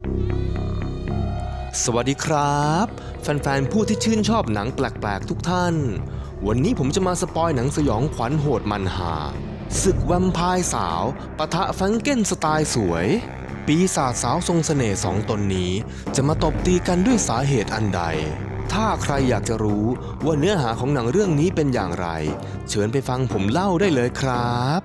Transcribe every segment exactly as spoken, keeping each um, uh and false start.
สวัสดีครับแฟนๆผู้ที่ชื่นชอบหนังแปลกๆทุกท่านวันนี้ผมจะมาสปอยหนังสยองขวัญโหดมันหาศึกแวมไพร์สาวปะทะแฟรงเกนสไตล์สวยปีศาจสาวทรงเสน่ห์สองตนนี้จะมาตบตีกันด้วยสาเหตุอันใดถ้าใครอยากจะรู้ว่าเนื้อหาของหนังเรื่องนี้เป็นอย่างไรเชิญไปฟังผมเล่าได้เลยครับ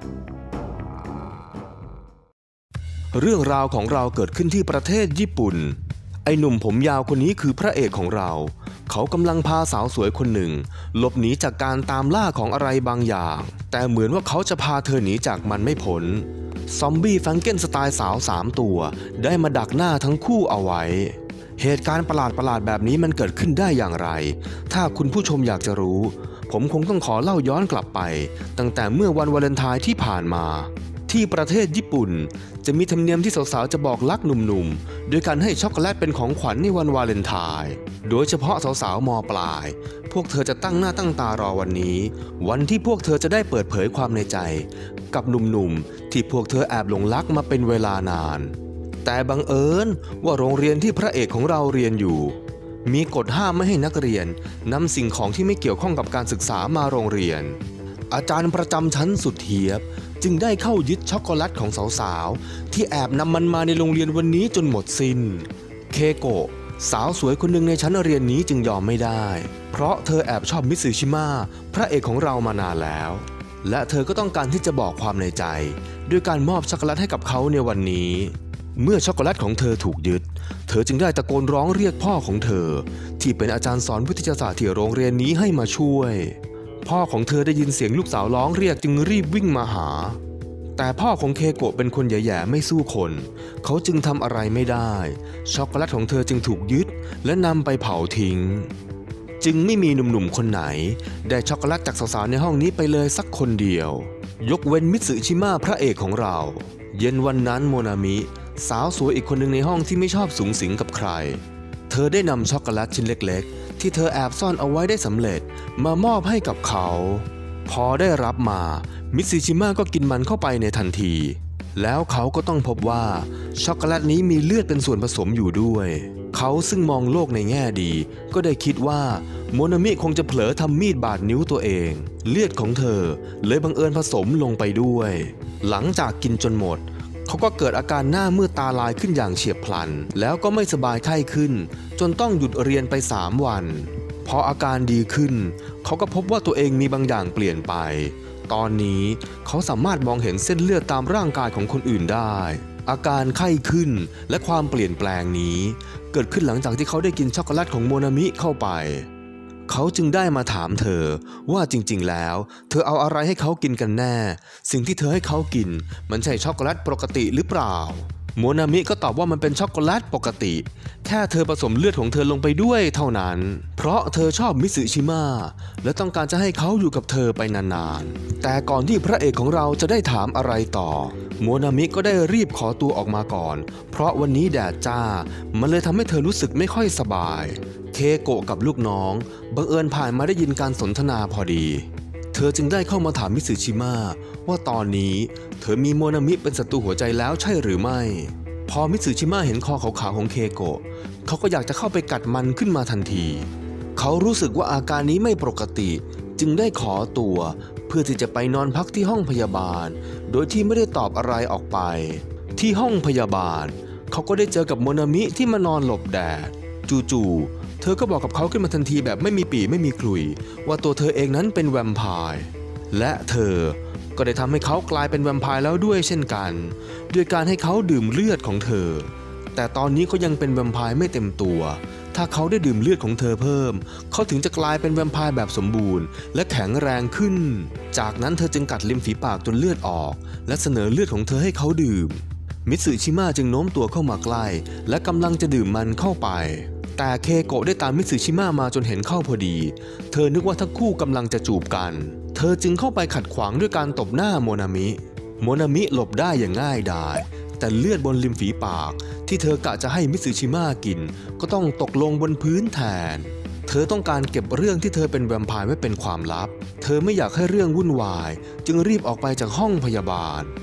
เรื่องราวของเราเกิดขึ้นที่ประเทศญี่ปุ่นไอ้หนุ่มผมยาวคนนี้คือพระเอกของเราเขากำลังพาสาวสวยคนหนึ่งหลบหนีจากการตามล่าของอะไรบางอย่างแต่เหมือนว่าเขาจะพาเธอหนีจากมันไม่พ้นซอมบี้แฟรงเกนสไตล์สาวสามตัวได้มาดักหน้าทั้งคู่เอาไว้เหตุการณ์ประหลาดๆแบบนี้มันเกิดขึ้นได้อย่างไรถ้าคุณผู้ชมอยากจะรู้ผมคงต้องขอเล่าย้อนกลับไปตั้งแต่เมื่อวันวาเลนไทน์ที่ผ่านมาที่ประเทศญี่ปุ่นจะมีธรรมเนียมที่สาวๆจะบอกรักหนุ่มๆโดยการให้ช็อกโกแลตเป็นของขวัญในวันวาเลนไทน์โดยเฉพาะสาวๆม.ปลายพวกเธอจะตั้งหน้าตั้งตารอวันนี้วันที่พวกเธอจะได้เปิดเผยความในใจกับหนุ่มๆที่พวกเธอแอบหลงรักมาเป็นเวลานานแต่บังเอิญว่าโรงเรียนที่พระเอกของเราเรียนอยู่มีกฎห้ามไม่ให้นักเรียนนำสิ่งของที่ไม่เกี่ยวข้องกับการศึกษามาโรงเรียนอาจารย์ประจำชั้นสุดเหี้ยบจึงได้เข้ายึดช็อกโกแลตของสาวๆที่แอบนำมันมาในโรงเรียนวันนี้จนหมดสิ้นเคโกะสาวสวยคนหนึ่งในชั้นเรียนนี้จึงยอมไม่ได้เพราะเธอแอบชอบมิตสึชิมะพระเอกของเรามานานแล้วและเธอก็ต้องการที่จะบอกความในใจด้วยการมอบช็อกโกแลตให้กับเขาในวันนี้เมื่อช็อกโกแลตของเธอถูกยึดเธอจึงได้ตะโกนร้องเรียกพ่อของเธอที่เป็นอาจารย์สอนวิทยาศาสตร์ที่โรงเรียนนี้ให้มาช่วยพ่อของเธอได้ยินเสียงลูกสาวร้องเรียกจึงรีบวิ่งมาหาแต่พ่อของเคโกะเป็นคนแย่ๆไม่สู้คนเขาจึงทำอะไรไม่ได้ช็อกโกแลตของเธอจึงถูกยึดและนำไปเผาทิ้งจึงไม่มีหนุ่มๆคนไหนได้ช็อกโกแลตจากสาวๆในห้องนี้ไปเลยสักคนเดียวยกเว้นมิตสึชิมะพระเอกของเราเย็นวันนั้นโมนามิสาวสวยอีกคนหนึ่งในห้องที่ไม่ชอบสุงสิงกับใครเธอได้นำช็อกโกแลตชิ้นเล็กๆที่เธอแอบซ่อนเอาไว้ได้สำเร็จมามอบให้กับเขาพอได้รับมามิตสึชิมะก็กินมันเข้าไปในทันทีแล้วเขาก็ต้องพบว่าช็อกโกแลตนี้มีเลือดเป็นส่วนผสมอยู่ด้วยเขาซึ่งมองโลกในแง่ดีก็ได้คิดว่าโมนามิคงจะเผลอทำมีดบาดนิ้วตัวเองเลือดของเธอเลยบังเอิญผสมลงไปด้วยหลังจากกินจนหมดเขาก็เกิดอาการหน้ามืดตาลายขึ้นอย่างเฉียบพลันแล้วก็ไม่สบายไข้ขึ้นจนต้องหยุดเรียนไปสามวันพออาการดีขึ้นเขาก็พบว่าตัวเองมีบางอย่างเปลี่ยนไปตอนนี้เขาสามารถมองเห็นเส้นเลือดตามร่างกายของคนอื่นได้อาการไข้ขึ้นและความเปลี่ยนแปลงนี้เกิดขึ้นหลังจากที่เขาได้กินช็อกโกแลตของโมนามิเข้าไปเขาจึงได้มาถามเธอว่าจริงๆแล้วเธอเอาอะไรให้เขากินกันแน่สิ่งที่เธอให้เขากินมันใช่ช็อกโกแลตปกติหรือเปล่าโมนามิก็ตอบว่ามันเป็นช็อกโกแลตปกติแค่เธอผสมเลือดของเธอลงไปด้วยเท่านั้นเพราะเธอชอบมิตสึชิมะและต้องการจะให้เขาอยู่กับเธอไปนานๆแต่ก่อนที่พระเอกของเราจะได้ถามอะไรต่อโมนามิก็ได้รีบขอตัวออกมาก่อนเพราะวันนี้แดดจ้ามันเลยทำให้เธอรู้สึกไม่ค่อยสบายเคโกะกับลูกน้องบังเอิญผ่านมาได้ยินการสนทนาพอดีเธอจึงได้เข้ามาถามมิตสึชิมะว่าตอนนี้เธอมีโมนามิเป็นศัตรูหัวใจแล้วใช่หรือไม่พอมิตสึชิมะเห็นคอขาวๆของเคโกะเขาก็อยากจะเข้าไปกัดมันขึ้นมาทันทีเขารู้สึกว่าอาการนี้ไม่ปกติจึงได้ขอตัวเพื่อที่จะไปนอนพักที่ห้องพยาบาลโดยที่ไม่ได้ตอบอะไรออกไปที่ห้องพยาบาลเขาก็ได้เจอกับโมนามิที่มานอนหลบแดดจู่ๆเธอก็บอกกับเขาขึ้นมาทันทีแบบไม่มีปีไม่มีขลุ่ยว่าตัวเธอเองนั้นเป็นแวมไพร์และเธอก็ได้ทำให้เขากลายเป็นแวมไพร์แล้วด้วยเช่นกันด้วยการให้เขาดื่มเลือดของเธอแต่ตอนนี้เขายังเป็นแวมไพร์ไม่เต็มตัวถ้าเขาได้ดื่มเลือดของเธอเพิ่มเขาถึงจะกลายเป็นแวมไพร์แบบสมบูรณ์และแข็งแรงขึ้นจากนั้นเธอจึงกัดริมฝีปากจนเลือดออกและเสนอเลือดของเธอให้เขาดื่มมิตสึชิมะจึงโน้มตัวเข้ามาใกล้และกำลังจะดื่มมันเข้าไปแต่เคโกะได้ตามมิตสึชิมะมาจนเห็นเข้าพอดีเธอนึกว่าทั้งคู่กำลังจะจูบกันเธอจึงเข้าไปขัดขวางด้วยการตบหน้าโมนามิโมนามิหลบได้อย่างง่ายดายแต่เลือดบนริมฝีปากที่เธอกะจะให้มิตสึชิมะกินก็ต้องตกลงบนพื้นแทนเธอต้องการเก็บเรื่องที่เธอเป็นแวมไพร์ไว้เป็นความลับเธอไม่อยากให้เรื่องวุ่นวายจึงรีบออกไปจากห้องพยาบาล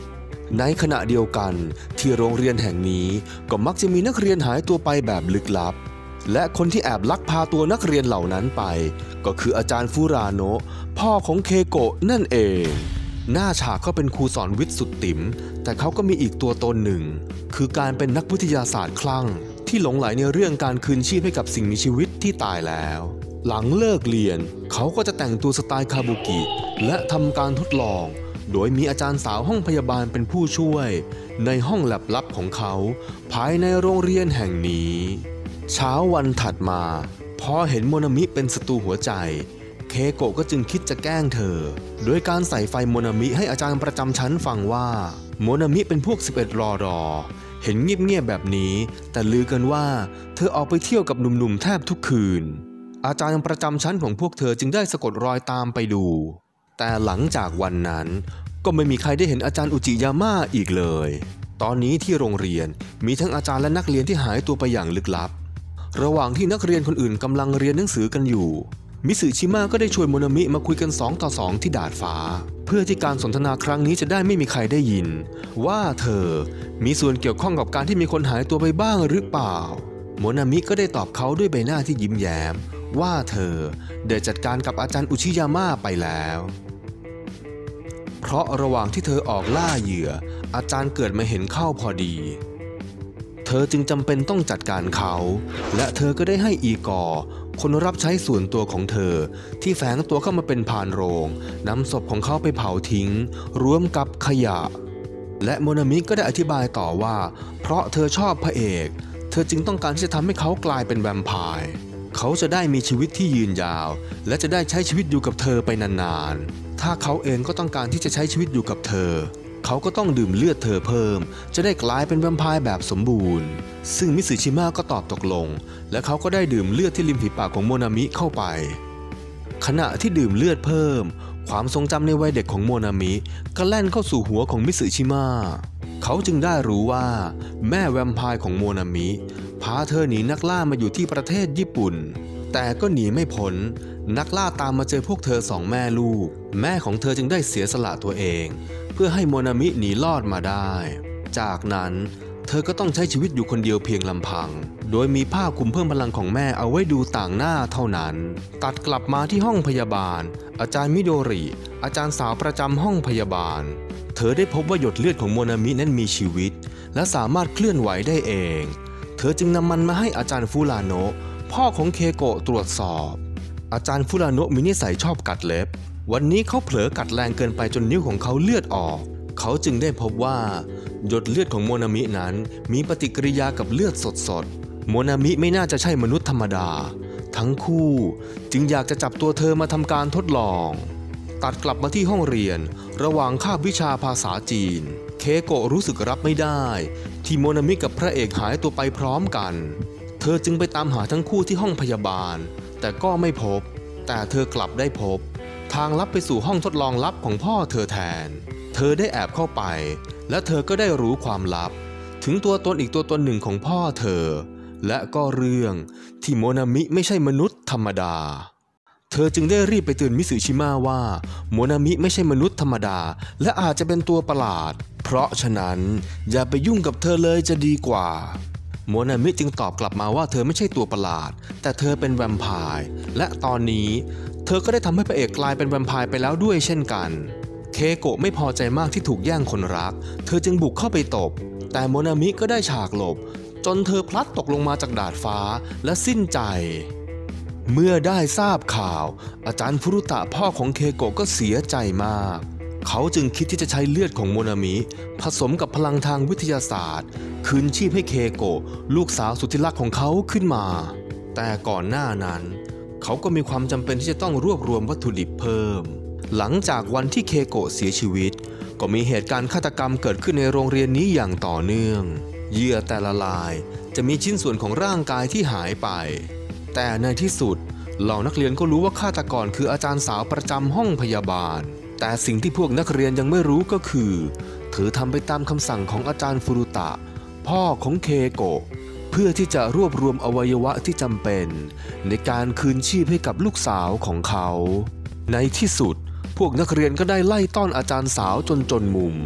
ในขณะเดียวกันที่โรงเรียนแห่งนี้ก็มักจะมีนักเรียนหายตัวไปแบบลึกลับและคนที่แอบลักพาตัวนักเรียนเหล่านั้นไปก็คืออาจารย์ฟูราโนะพ่อของเคโกะนั่นเองหน้าฉากเขาเป็นครูสอนวิทย์สุดติ๋มแต่เขาก็มีอีกตัวตนหนึ่งคือการเป็นนักวิทยาศาสตร์คลั่งที่หลงไหลในเรื่องการคืนชีพให้กับสิ่งมีชีวิตที่ตายแล้วหลังเลิกเรียนเขาก็จะแต่งตัวสไตล์คาบุกิและทำการทดลองโดยมีอาจารย์สาวห้องพยาบาลเป็นผู้ช่วยในห้องแลบลับของเขาภายในโรงเรียนแห่งนี้เช้าวันถัดมาพอเห็นโมนามิเป็นศัตรูหัวใจเคโกะก็จึงคิดจะแกล้งเธอโดยการใส่ไฟโมนามิให้อาจารย์ประจำชั้นฟังว่าโมนามิเป็นพวกสิบเอ็ดรอรอเห็นเงียบๆแบบนี้แต่ลือกันว่าเธอออกไปเที่ยวกับหนุ่มๆแทบทุกคืนอาจารย์ประจำชั้นของพวกเธอจึงได้สะกดรอยตามไปดูแต่หลังจากวันนั้นก็ไม่มีใครได้เห็นอาจารย์อุจิยาม่าอีกเลยตอนนี้ที่โรงเรียนมีทั้งอาจารย์และนักเรียนที่หายตัวไปอย่างลึกลับระหว่างที่นักเรียนคนอื่นกำลังเรียนหนังสือกันอยู่มิสึชิมะก็ได้ชวนโมนามิมาคุยกันสองต่อสองที่ดาดฟ้าเพื่อที่การสนทนาครั้งนี้จะได้ไม่มีใครได้ยินว่าเธอมีส่วนเกี่ยวข้องกับการที่มีคนหายตัวไปบ้างหรือเปล่าโมนามิก็ได้ตอบเขาด้วยใบหน้าที่ยิ้มแย้มว่าเธอได้จัดการกับอาจารย์อุชิยาม่าไปแล้วเพราะระหว่างที่เธอออกล่าเหยื่ออาจารย์เกิดมาเห็นเข้าพอดีเธอจึงจำเป็นต้องจัดการเขาและเธอก็ได้ให้อีกอร์คนรับใช้ส่วนตัวของเธอที่แฝงตัวเข้ามาเป็นพานโรงนำศพของเขาไปเผาทิ้งรวมกับขยะและโมนามิก็ได้อธิบายต่อว่าเพราะเธอชอบพระเอกเธอจึงต้องการที่จะทำให้เขากลายเป็นแวมไพร์เขาจะได้มีชีวิตที่ยืนยาวและจะได้ใช้ชีวิตอยู่กับเธอไปนานๆถ้าเขาเองก็ต้องการที่จะใช้ชีวิตอยู่กับเธอเขาก็ต้องดื่มเลือดเธอเพิ่มจะได้กลายเป็นแวมไพร์แบบสมบูรณ์ซึ่งมิสึชิมะก็ตอบตกลงและเขาก็ได้ดื่มเลือดที่ริมฝีปากของโมนามิเข้าไปขณะที่ดื่มเลือดเพิ่มความทรงจำในวัยเด็กของโมนามิก็แล่นเข้าสู่หัวของมิสึชิมะเขาจึงได้รู้ว่าแม่แวมไพร์ของโมนามิพาเธอหนีนักล่ามาอยู่ที่ประเทศญี่ปุ่นแต่ก็หนีไม่พ้นนักล่าตามมาเจอพวกเธอสองแม่ลูกแม่ของเธอจึงได้เสียสละตัวเองเพื่อให้โมนามิหนีรอดมาได้จากนั้นเธอก็ต้องใช้ชีวิตอยู่คนเดียวเพียงลำพังโดยมีผ้าคลุมเพิ่มพลังของแม่เอาไว้ดูต่างหน้าเท่านั้นตัดกลับมาที่ห้องพยาบาลอาจารย์มิโดริอาจารย์สาวประจำห้องพยาบาลเธอได้พบว่าหยดเลือดของโมนามินั้นมีชีวิตและสามารถเคลื่อนไหวได้เองเธอจึงนำมันมาให้อาจารย์ฟูราโนะพ่อของเคโกะตรวจสอบอาจารย์ฟูราโนะมีนิสัยชอบกัดเล็บวันนี้เขาเผลอกัดแรงเกินไปจนนิ้วของเขาเลือดออกเขาจึงได้พบว่าหยดเลือดของโมนามินั้นมีปฏิกิริยากับเลือดสดๆโมนามิไม่น่าจะใช่มนุษย์ธรรมดาทั้งคู่จึงอยากจะจับตัวเธอมาทำการทดลองตัดกลับมาที่ห้องเรียนระหว่างคาบวิชาภาษาจีนเคโกะรู้สึกรับไม่ได้ที่โมนามิกับพระเอกหายตัวไปพร้อมกันเธอจึงไปตามหาทั้งคู่ที่ห้องพยาบาลแต่ก็ไม่พบแต่เธอกลับได้พบทางลับไปสู่ห้องทดลองลับของพ่อเธอแทนเธอได้แอบเข้าไปและเธอก็ได้รู้ความลับถึงตัวตนอีกตัวตนหนึ่งของพ่อเธอและก็เรื่องที่โมนามิไม่ใช่มนุษย์ธรรมดาเธอจึงได้รีบไปเตือนมิสึชิมะว่าโมนามิไม่ใช่มนุษย์ธรรมดาและอาจจะเป็นตัวประหลาดเพราะฉะนั้นอย่าไปยุ่งกับเธอเลยจะดีกว่าโมนามิจึงตอบกลับมาว่าเธอไม่ใช่ตัวประหลาดแต่เธอเป็นแวมไพร์และตอนนี้เธอก็ได้ทำให้พระเอกกลายเป็นแวมไพร์ไปแล้วด้วยเช่นกันเคโกะไม่พอใจมากที่ถูกแย่งคนรักเธอจึงบุกเข้าไปตบแต่โมนามิก็ได้ฉากหลบจนเธอพลัดตกลงมาจากดาดฟ้าและสิ้นใจเมื่อได้ทราบข่าวอาจารย์ฟุรุตะพ่อของเคโกะก็เสียใจมากเขาจึงคิดที่จะใช้เลือดของโมนามิผสมกับพลังทางวิทยาศาสตร์คืนชีพให้เคโกะลูกสาวสุดที่รักของเขาขึ้นมาแต่ก่อนหน้านั้นเขาก็มีความจำเป็นที่จะต้องรวบรวมวัตถุดิบเพิ่มหลังจากวันที่เคโกะเสียชีวิตก็มีเหตุการณ์ฆาตกรรมเกิดขึ้นในโรงเรียนนี้อย่างต่อเนื่องเหยื่อแต่ละรายจะมีชิ้นส่วนของร่างกายที่หายไปแต่ในที่สุดเหล่านักเรียนก็รู้ว่าฆาตกรคืออาจารย์สาวประจำห้องพยาบาลแต่สิ่งที่พวกนักเรียนยังไม่รู้ก็คือเธอทำไปตามคำสั่งของอาจารย์ฟุรุตะพ่อของเคโกะเพื่อที่จะรวบรวมอวัยวะที่จำเป็นในการคืนชีพให้กับลูกสาวของเขาในที่สุดพวกนักเรียนก็ได้ไล่ต้อนอาจารย์สาวจนจนมุม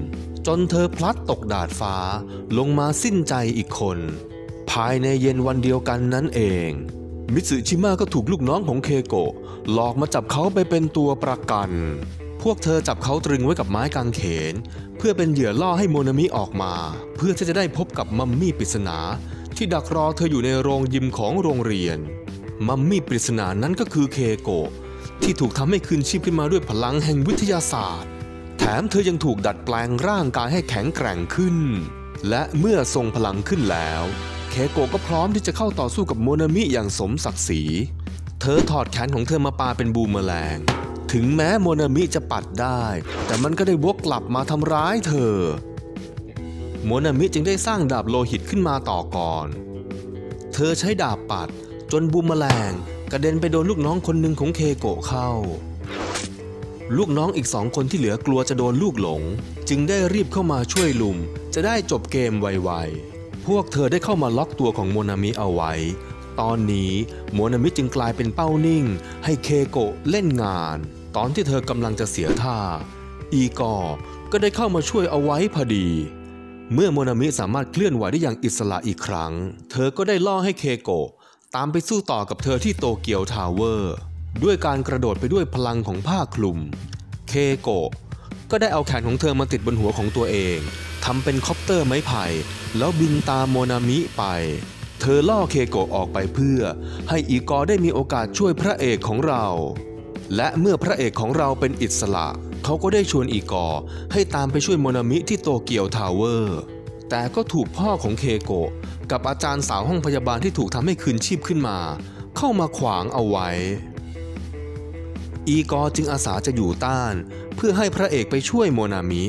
จนเธอพลัดตกดาดฟ้าลงมาสิ้นใจอีกคนภายในเย็นวันเดียวกันนั้นเองมิตสึชิมะก็ถูกลูกน้องของเคโกะหลอกมาจับเขาไปเป็นตัวประกันพวกเธอจับเขาตรึงไว้กับไม้กางเขนเพื่อเป็นเหยื่อล่อให้โมนามิออกมาเพื่อที่จะได้พบกับมัมมี่ปริศนาที่ดักรอเธออยู่ในโรงยิมของโรงเรียนมัมมี่ปริศนานั้นก็คือเคโกะที่ถูกทำให้คืนชีพขึ้นมาด้วยพลังแห่งวิทยาศาสตร์แถมเธอยังถูกดัดแปลงร่างกายให้แข็งแกร่งขึ้นและเมื่อทรงพลังขึ้นแล้วเคโกะก็พร้อมที่จะเข้าต่อสู้กับโมนามิอย่างสมศักดิ์ศรีเธอถอดแขนของเธอมาปาเป็นบูมแมลงถึงแม้โมนามิจะปัดได้แต่มันก็ได้วกกลับมาทำร้ายเธอโมนามิจึงได้สร้างดาบโลหิตขึ้นมาต่อก่อนเธอใช้ดาบปัดจนบูมแมลงกระเด็นไปโดนลูกน้องคนหนึ่งของเคโกะเข้าลูกน้องอีกสองคนที่เหลือกลัวจะโดนลูกหลงจึงได้รีบเข้ามาช่วยลุมจะได้จบเกมไวๆพวกเธอได้เข้ามาล็อกตัวของโมนามิเอาไว้ตอนนี้โมนามิจึงกลายเป็นเป้านิ่งให้เคโกะเล่นงานตอนที่เธอกำลังจะเสียท่าอีกอก็ได้เข้ามาช่วยเอาไว้พอดีเมื่อโมนามิสามารถเคลื่อนไหวได้อย่างอิสระอีกครั้งเธอก็ได้ล่อให้เคโกะตามไปสู้ต่อกับเธอที่โตเกียวทาวเวอร์ด้วยการกระโดดไปด้วยพลังของผ้าคลุมเคโกะก็ได้เอาแขนของเธอมาติดบนหัวของตัวเองทำเป็นคอปเตอร์ไม้ไผ่แล้วบินตามโมนามิไปเธอล่อเคโกะออกไปเพื่อให้อีกอได้มีโอกาสช่วยพระเอกของเราและเมื่อพระเอกของเราเป็นอิสระเขาก็ได้ชวนอีกอให้ตามไปช่วยโมนามิที่โตเกียวทาวเวอร์แต่ก็ถูกพ่อของเคโกะกับอาจารย์สาวห้องพยาบาลที่ถูกทำให้คืนชีพขึ้นมาเข้ามาขวางเอาไว้อีกอจึงอาสาจะอยู่ต้านเพื่อให้พระเอกไปช่วยโมนามิ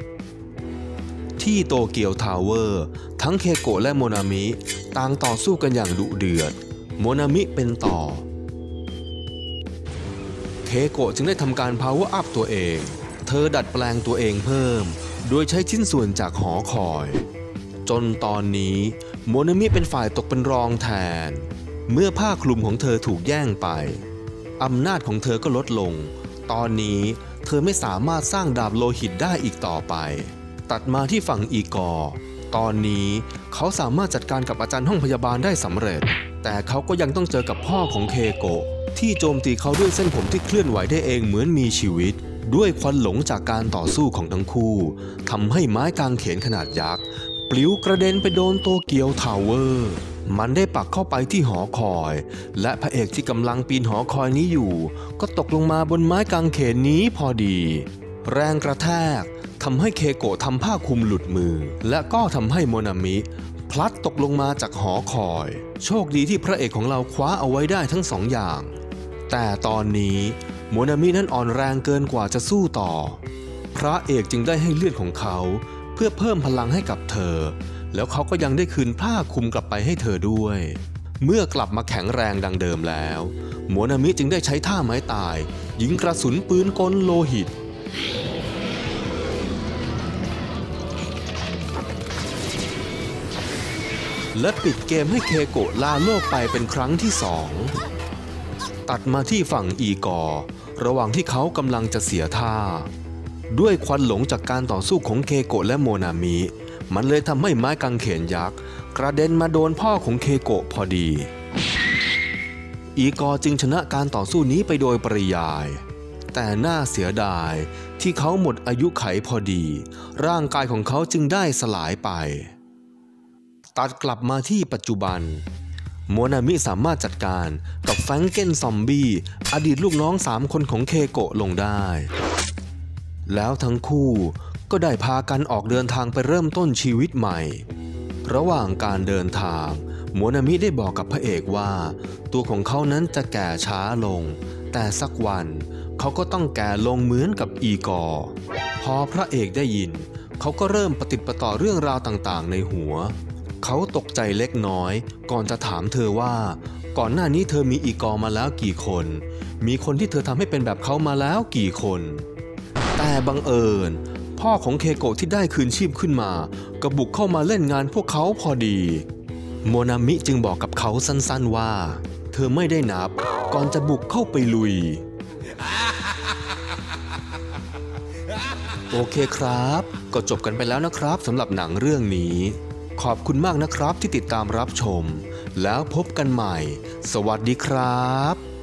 ที่โตเกียวทาวเวอร์ทั้งเคโกะและโมนามิต่างต่อสู้กันอย่างดุเดือดโมนามิเป็นต่อเคโกะจึงได้ทำการ power up ตัวเองเธอดัดแปลงตัวเองเพิ่มโดยใช้ชิ้นส่วนจากหอคอยจนตอนนี้โมนามิเป็นฝ่ายตกเป็นรองแทนเมื่อผ้าคลุมของเธอถูกแย่งไปอำนาจของเธอก็ลดลงตอนนี้เธอไม่สามารถสร้างดาบโลหิตได้อีกต่อไปตัดมาที่ฝั่งอีกอตอนนี้เขาสามารถจัดการกับอาจารย์ห้องพยาบาลได้สำเร็จแต่เขาก็ยังต้องเจอกับพ่อของเคโกะที่โจมตีเขาด้วยเส้นผมที่เคลื่อนไหวได้เองเหมือนมีชีวิตด้วยควันหลงจากการต่อสู้ของทั้งคู่ทำให้ไม้กางเขนขนาดยักษ์ปลิวกระเด็นไปโดนโตเกียวทาวเวอร์มันได้ปักเข้าไปที่หอคอยและพระเอกที่กำลังปีนหอคอยนี้อยู่ก็ตกลงมาบนไม้กางเขนนี้พอดีแรงกระแทกทำให้เคโกะทำผ้าคลุมหลุดมือและก็ทำให้โมนามิพลัดตกลงมาจากหอคอยโชคดีที่พระเอกของเราคว้าเอาไว้ได้ทั้งสองอย่างแต่ตอนนี้โมนามินั้นอ่อนแรงเกินกว่าจะสู้ต่อพระเอกจึงได้ให้เลือดของเขาเพื่อเพิ่มพลังให้กับเธอแล้วเขาก็ยังได้คืนผ้าคลุมกลับไปให้เธอด้วยเมื่อกลับมาแข็งแรงดังเดิมแล้วโมนามิจึงได้ใช้ท่าไม้ตายยิงกระสุนปืนกลโลหิตและปิดเกมให้เคโกะลาโลกไปเป็นครั้งที่สองตัดมาที่ฝั่งอีกอระหว่างที่เขากำลังจะเสียท่าด้วยควันหลงจากการต่อสู้ของเคโกะและโมนามิมันเลยทำให้ไม้กางเขนยักษ์กระเด็นมาโดนพ่อของเคโกะพอดีอีกอจึงชนะการต่อสู้นี้ไปโดยปริยายแต่น่าเสียดายที่เขาหมดอายุไขพอดีร่างกายของเขาจึงได้สลายไปตัดกลับมาที่ปัจจุบันโมนามิสามารถจัดการกับแฟรงเกนซอมบี้อดีตลูกน้องสามคนของเคโกะลงได้แล้วทั้งคู่ก็ได้พากันออกเดินทางไปเริ่มต้นชีวิตใหม่ระหว่างการเดินทางโมนามิได้บอกกับพระเอกว่าตัวของเขานั้นจะแก่ช้าลงแต่สักวันเขาก็ต้องแก่ลงเหมือนกับอีกอพอพระเอกได้ยินเขาก็เริ่มปฏิปต่อเรื่องราวต่างๆในหัวเขาตกใจเล็กน้อยก่อนจะถามเธอว่าก่อนหน้านี้เธอมีอีกอมาแล้วกี่คนมีคนที่เธอทำให้เป็นแบบเขามาแล้วกี่คนแต่บังเอิญพ่อของเคโกะที่ได้คืนชีพขึ้นมาก็บุกเข้ามาเล่นงานพวกเขาพอดีโมนามิจึงบอกกับเขาสั้นๆว่าเธอไม่ได้นับก่อนจะบุกเข้าไปลุยโอโอเคครับก็จบกันไปแล้วนะครับสำหรับหนังเรื่องนี้ขอบคุณมากนะครับที่ติดตามรับชมแล้วพบกันใหม่สวัสดีครับ